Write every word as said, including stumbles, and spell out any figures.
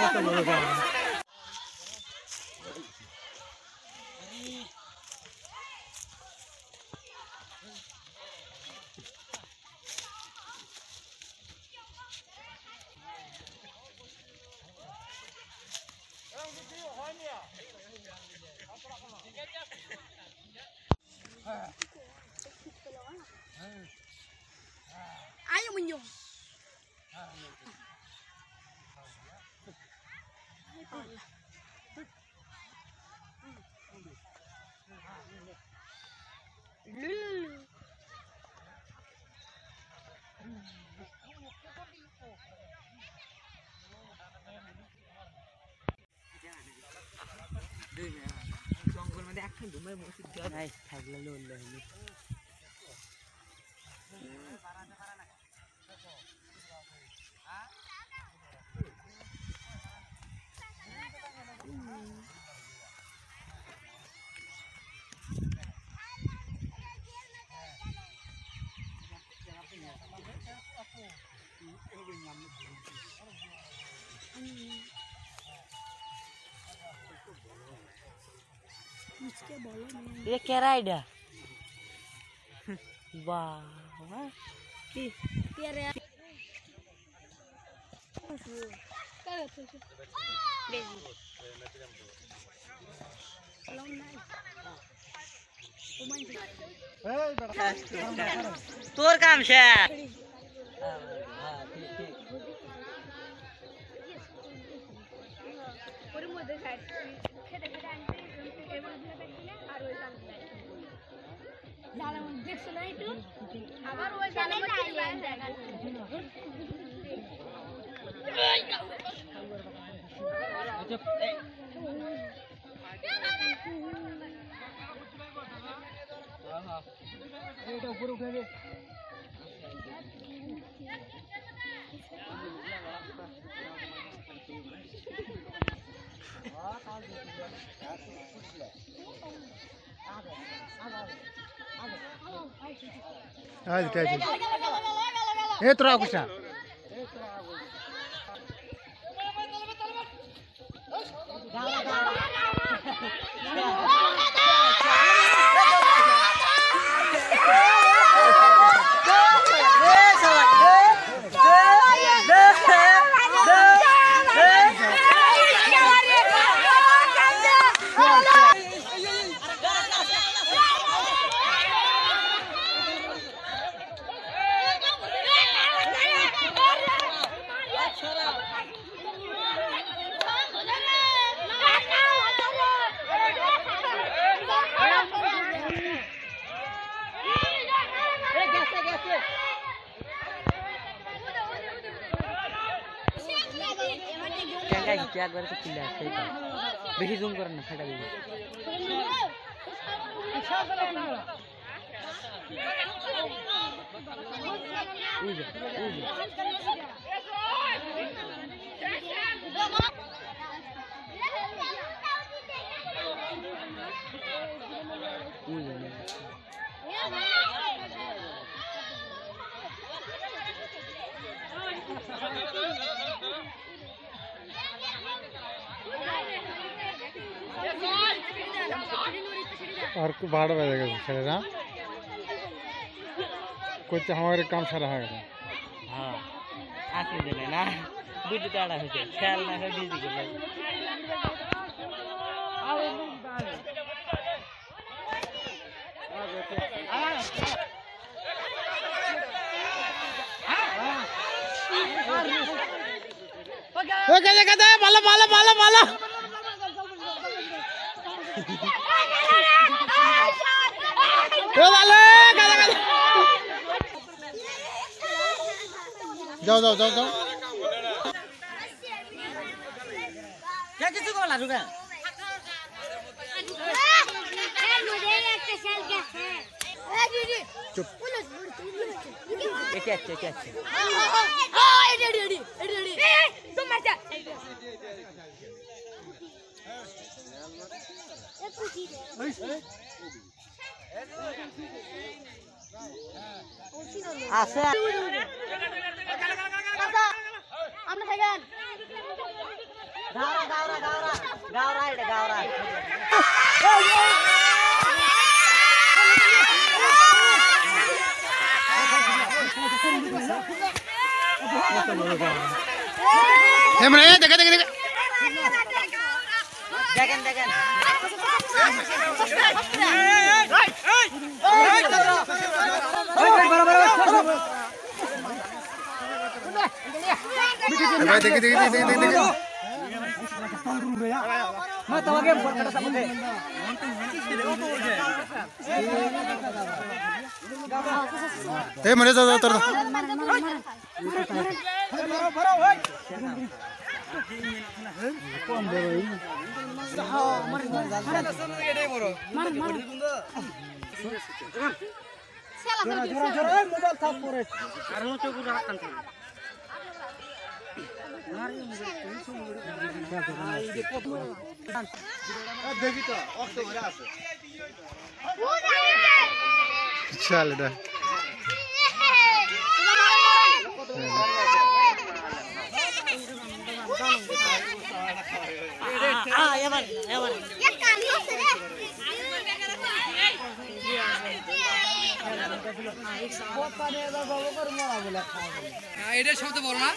Ayo menyung. Jongkol मध्ये action dumai musik dia. Hai, thagla lol le. ये क्या ride है? वाह की तेरे तोर काम से आज क्या चीज़? ये तो राकुश है। क्या कर सकती है सही बात बेही जूम करना फटा भी उज और भाड़ बजेगा चले ना कुछ हमारे काम सारा है हाँ आखिर दिन है ना बुझ काड़ा हो जाए ख्याल ना है बिजी के लिए ओके कहते कहते माला माला माला माला जाओ जाओ जाओ जाओ क्या किसी को ला रुका चुप ये क्या क्या क्या हां रेडी रेडी रेडी तुम मत जा ये पूछी दे আছে আমরা থাকেন গাওরা গাওরা গাওরা গাওরা এটা গাওরা হেমরে দেখে দেখে দেখে দেখেন দেখেন ভাই দেখে দেখে দেখে দেখে দেখে मैं तो आगे बोल कर सकते ए मरे जा जा उतर कौन दे भाई जोरा जोरा जोरा मोबाइल था पूरे আর নো চোখ রাখ কান দেখি তো অক্টো ভরা আছে চল দা আ এবার এবার এক কান আছে রে পোপানে দাও বাবা করে মারা বলে খাওয়া বলে না এটা শব্দ বল না